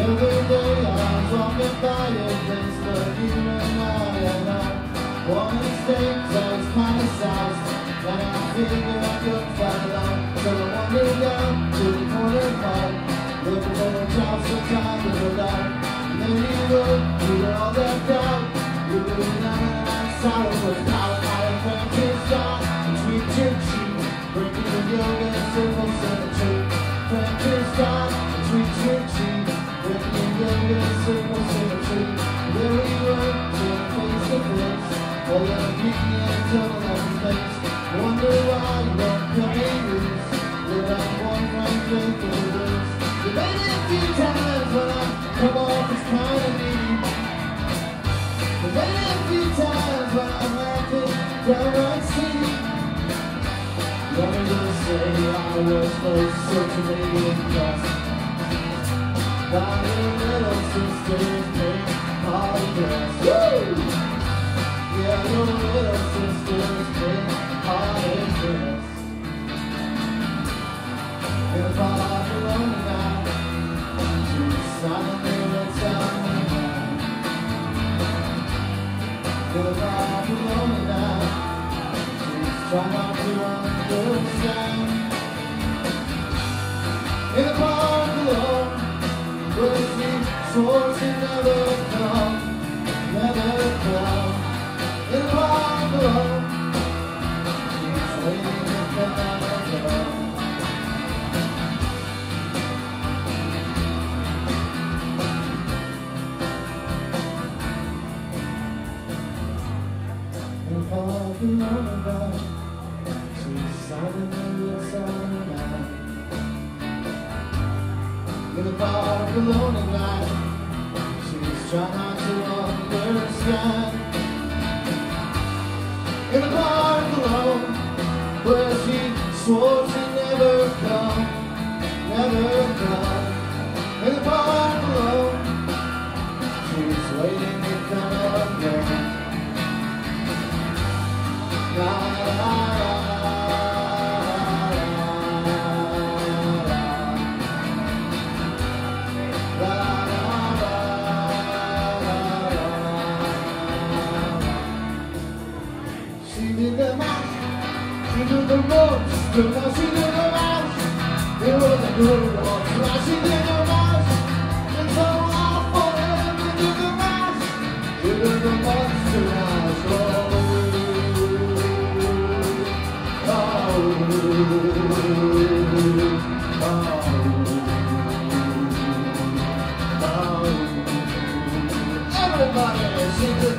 other day I was walking by your place, but you and I had not one mistake, so it's kind of south. And I figured I could find out, so I wandered down to the corner park, looking for a job sometime to go down. And then you were all decked out. You were down and outside was power, high French style, and sweet church cheek, breaking the yoga circles in the tree. French style, and sweet church cheek, breaking the yoga circles in the tree. There we were, face to face, all that meeting and telling us face. Wonder why you don't come in loose, without one right drink in the blues. You made it a few times when I come off as kind of needy. You made it a few times when I'm acting downright silly. Let me just say I was most certainly impressed by your little sister's pink party dress. Woo! Yeah, your little sister's pink party dress. In a park alone tonight, she was silently outside my mind. In a park alone tonight, she was trying not to understand. In a park alone, where she swore she'd never come, never come. In a park alone, she was waiting to come out of love. In a park alone tonight, she was silently outside her mind. In the park alone at night, she was trying not to understand. In the park alone, where she swore she'd never come, never come. In the park alone, she was waiting to come again. La la la. She did the math, she did the most, but now she did the math. It was a good one, now she did the math. And so I forever did the math. It was a monster house, oh, oh, oh. Everybody, she did